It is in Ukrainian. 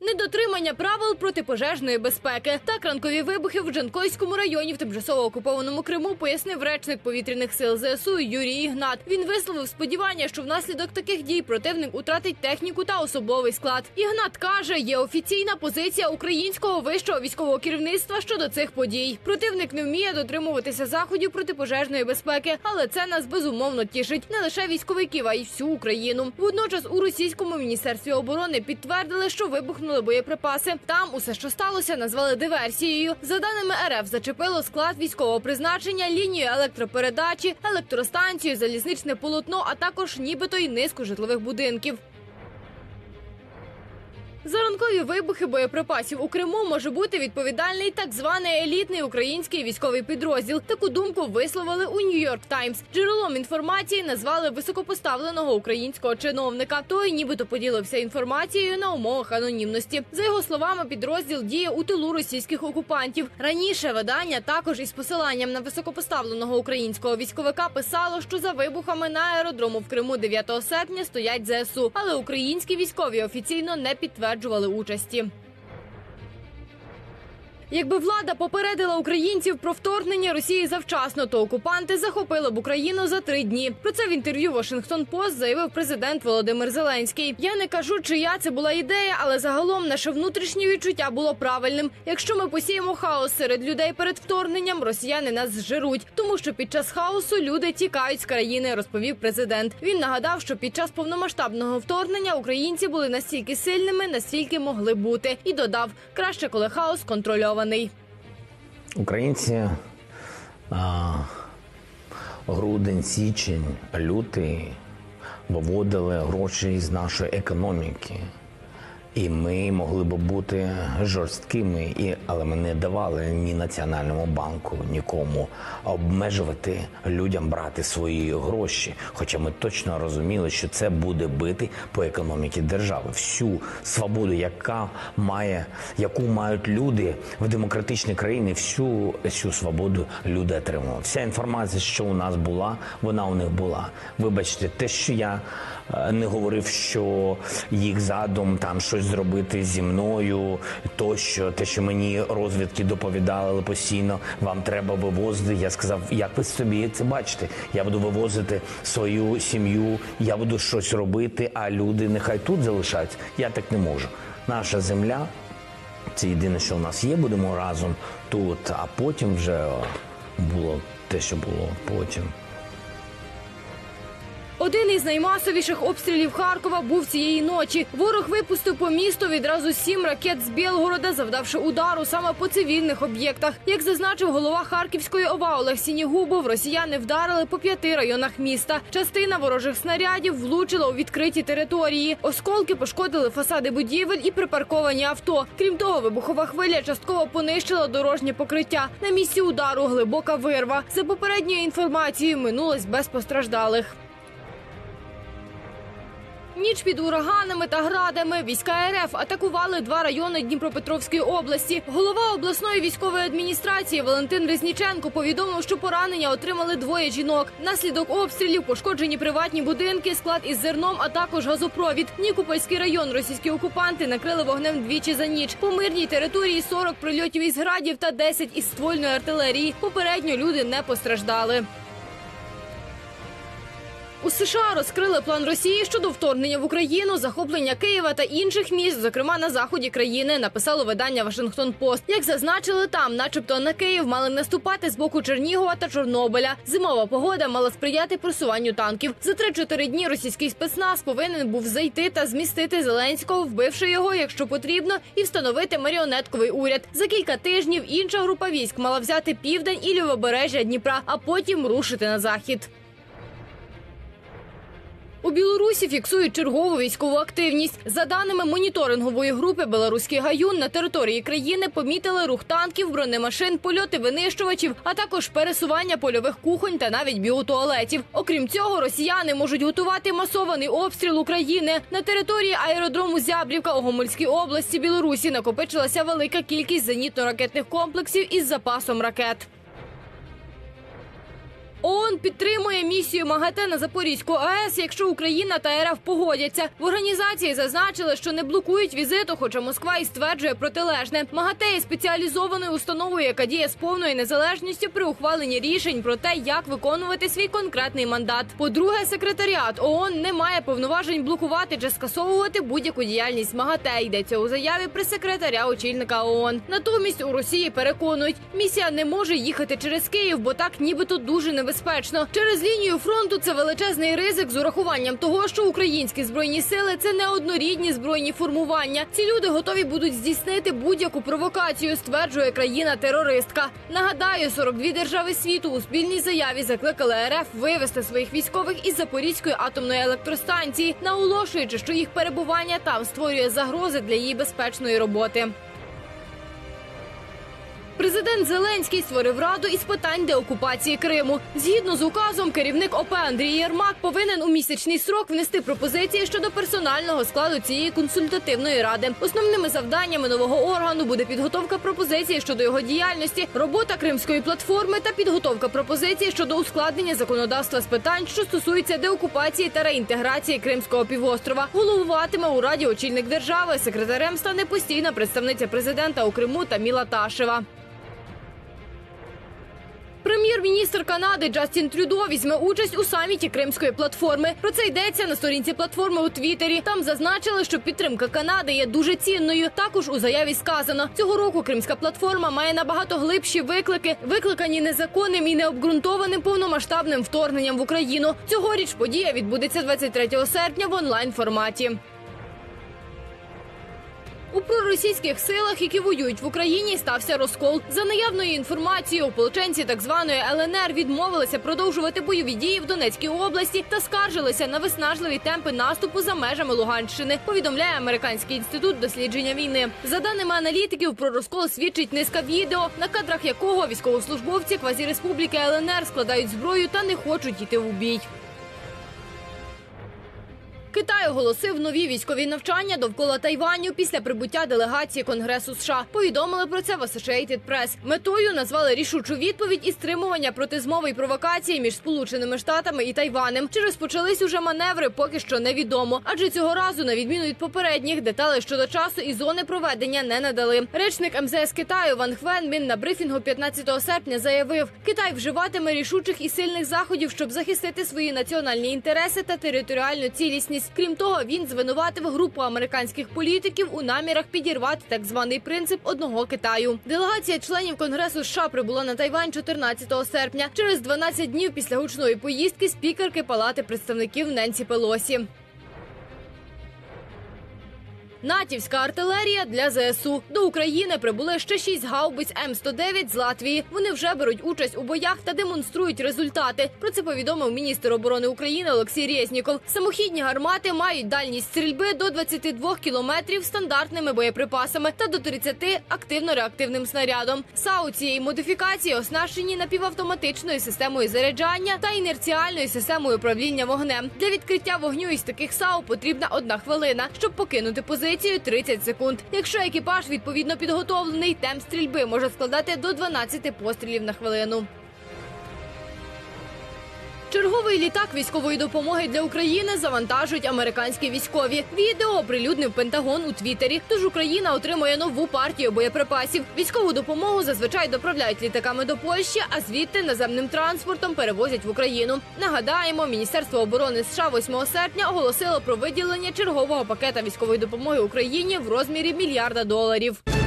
недотримання правил протипожежної безпеки. Так ранкові вибухи в Джанкойському районі в тимчасово окупованому Криму пояснив речник повітряних сил ЗСУ Юрій Ігнат. Він висловив сподівання, що внаслідок таких дій противник втратить техніку та особовий склад. Ігнат каже, є офіційна позиція українського вищого військового керівництва щодо цих подій. Противник не вміє дотримуватися заходів протипожежної безпеки, але це нас безумовно тішить не лише військовиків, а й всю Україну. Водночас у російському міністерстві оборони підтвердили, що вибухнули боєприпаси. Там усе, що сталося, назвали диверсією. За даними РФ, зачепило склад військового призначення, лінію електропередачі, електростанцію, залізничне полотно, а також нібито й низку житлових будинків. За ранкові вибухи боєприпасів у Криму може бути відповідальний так званий елітний український військовий підрозділ. Таку думку висловили у Нью-Йорк Таймс. Джерелом інформації назвали високопоставленого українського чиновника. Той нібито поділився інформацією на умовах анонімності. За його словами, підрозділ діє у тилу російських окупантів. Раніше видання також із посиланням на високопоставленого українського військовика писало, що за вибухами на аеродрому в Криму 9 серпня стоять ЗСУ. Але українські військові офіційно не підтверджували участі. Якби влада попередила українців про вторгнення Росії завчасно, то окупанти захопили б Україну за 3 дні. Про це в інтерв'ю «Вашингтон-Пост» заявив президент Володимир Зеленський. «Я не кажу, чия це була ідея, але загалом наше внутрішнє відчуття було правильним. Якщо ми посіємо хаос серед людей перед вторгненням, росіяни нас зжируть. Тому що під час хаосу люди тікають з країни», – розповів президент. Він нагадав, що під час повномасштабного вторгнення українці були настільки сильними, наскільки могли бути. І додав – краще, коли хаос контрольований. Українці грудень, січень, лютий виводили гроші з нашої економіки. І ми могли б бути жорсткими, але ми не давали ні Національному банку, нікому обмежувати людям брати свої гроші. Хоча ми точно розуміли, що це буде бити по економіці держави. Всю свободу, яку мають люди в демократичній країні, всю свободу люди отримували. Вся інформація, що у нас була, вона у них була. Вибачте, те, що я не говорив, що їх задум там щось зробити зі мною, тощо, те, що мені розвідки доповідали постійно, вам треба вивозити. Я сказав, як ви собі це бачите? Я буду вивозити свою сім'ю, я буду щось робити, а люди нехай тут залишаються. Я так не можу. Наша земля, це єдине, що у нас є, будемо разом тут, а потім вже було те, що було потім. Один із наймасовіших обстрілів Харкова був цієї ночі. Ворог випустив по місту відразу 7 ракет з Білгорода, завдавши удару саме по цивільних об'єктах. Як зазначив голова Харківської ОВА Олег Сінігубов, росіяни вдарили по 5 районах міста. Частина ворожих снарядів влучила у відкриті території. Осколки пошкодили фасади будівель і припарковані авто. Крім того, вибухова хвиля частково понищила дорожнє покриття. На місці удару глибока вирва. За попередньою інформацією, минулось без постраждалих. Ніч під ураганами та градами. Війська РФ атакували 2 райони Дніпропетровської області. Голова обласної військової адміністрації Валентин Резніченко повідомив, що поранення отримали 2 жінок. Внаслідок обстрілів пошкоджені приватні будинки, склад із зерном, а також газопровід. Нікопольський район російські окупанти накрили вогнем двічі за ніч. По мирній території 40 прильотів із градів та 10 із ствольної артилерії. Попередньо люди не постраждали. У США розкрили план Росії щодо вторгнення в Україну, захоплення Києва та інших міст, зокрема на заході країни, написало видання «Вашингтон-Пост». Як зазначили там, начебто на Київ мали наступати з боку Чернігова та Чорнобиля. Зимова погода мала сприяти просуванню танків. За 3-4 дні російський спецназ повинен був зайти та змістити Зеленського, вбивши його, якщо потрібно, і встановити маріонетковий уряд. За кілька тижнів інша група військ мала взяти південь і лівобережжя Дніпра, а потім рушити на захід. У Білорусі фіксують чергову військову активність. За даними моніторингової групи «Білоруський гаюн», на території країни помітили рух танків, бронемашин, польоти винищувачів, а також пересування польових кухонь та навіть біотуалетів. Окрім цього, росіяни можуть готувати масований обстріл України. На території аеродрому Зябрівка у Гомельській області Білорусі накопичилася велика кількість зенітно-ракетних комплексів із запасом ракет. ООН підтримує місію МАГАТЕ на Запорізьку АЕС, якщо Україна та РФ погодяться. В організації зазначили, що не блокують візиту, хоча Москва і стверджує протилежне. МАГАТЕ є спеціалізованою установою, яка діє з повною незалежністю при ухваленні рішень про те, як виконувати свій конкретний мандат. По-друге, секретаріат ООН не має повноважень блокувати чи скасовувати будь-яку діяльність МАГАТЕ, йдеться у заяві прес-секретаря очільника ООН. Натомість у Росії переконують, місія не може їхати через Київ, бо так нібито дуже небезпечно. Через лінію фронту це величезний ризик з урахуванням того, що українські збройні сили – це не однорідні збройні формування. Ці люди готові будуть здійснити будь-яку провокацію, стверджує країна-терористка. Нагадаю, 42 держави світу у спільній заяві закликали РФ вивести своїх військових із Запорізької атомної електростанції, наголошуючи, що їх перебування там створює загрози для її безпечної роботи. Президент Зеленський створив раду із питань деокупації Криму. Згідно з указом, керівник ОП Андрій Єрмак повинен у місячний строк внести пропозиції щодо персонального складу цієї консультативної ради. Основними завданнями нового органу буде підготовка пропозицій щодо його діяльності, робота Кримської платформи та підготовка пропозицій щодо ускладнення законодавства з питань, що стосуються деокупації та реінтеграції Кримського півострова. Головуватиме у раді очільник держави, секретарем стане постійна представниця президента у Криму Таміла Ташева. Прем'єр-міністр Канади Джастін Трюдо візьме участь у саміті Кримської платформи. Про це йдеться на сторінці платформи у Твіттері. Там зазначили, що підтримка Канади є дуже цінною. Також у заяві сказано, цього року Кримська платформа має набагато глибші виклики, викликані незаконним і необґрунтованим повномасштабним вторгненням в Україну. Цьогоріч подія відбудеться 23 серпня в онлайн-форматі. У проросійських силах, які воюють в Україні, стався розкол. За наявною інформацією, ополченці так званої ЛНР відмовилися продовжувати бойові дії в Донецькій області та скаржилися на виснажливі темпи наступу за межами Луганщини, повідомляє Американський інститут дослідження війни. За даними аналітиків, про розкол свідчить низка відео, на кадрах якого військовослужбовці квазіреспубліки ЛНР складають зброю та не хочуть йти у бій. Китай оголосив нові військові навчання довкола Тайваню після прибуття делегації Конгресу США. Повідомили про це в Associated Press. Метою назвали рішучу відповідь і стримування проти змови й провокації між Сполученими Штатами і Тайванем. Чи розпочались уже маневри, поки що невідомо. Адже цього разу, на відміну від попередніх, деталей щодо часу і зони проведення не надали. Речник МЗС Китаю Ван Хвенмін на брифінгу 15 серпня заявив, Китай вживатиме рішучих і сильних заходів, щоб захистити свої національні інтереси та територіальну цілісність. Крім того, він звинуватив групу американських політиків у намірах підірвати так званий принцип одного Китаю. Делегація членів Конгресу США прибула на Тайвань 14 серпня, через 12 днів після гучної поїздки спікерки Палати представників Ненсі Пелосі. Натівська артилерія для ЗСУ. До України прибули ще 6 гаубиць М109 з Латвії. Вони вже беруть участь у боях та демонструють результати. Про це повідомив міністр оборони України Олексій Резніков. Самохідні гармати мають дальність стрільби до 22 кілометрів стандартними боєприпасами та до 30 активно-реактивним снарядом. САУ цієї модифікації оснащені напівавтоматичною системою заряджання та інерціальною системою управління вогнем. Для відкриття вогню із таких САУ потрібна 1 хвилина, щоб покинути позицію 30 секунд. Якщо екіпаж відповідно підготовлений, темп стрільби може складати до 12 пострілів на хвилину. Черговий літак військової допомоги для України завантажують американські військові. Відео оприлюднив Пентагон у Твіттері. Тож Україна отримує нову партію боєприпасів. Військову допомогу зазвичай доправляють літаками до Польщі, а звідти наземним транспортом перевозять в Україну. Нагадаємо, Міністерство оборони США 8 серпня оголосило про виділення чергового пакета військової допомоги Україні в розмірі $1 мільярда.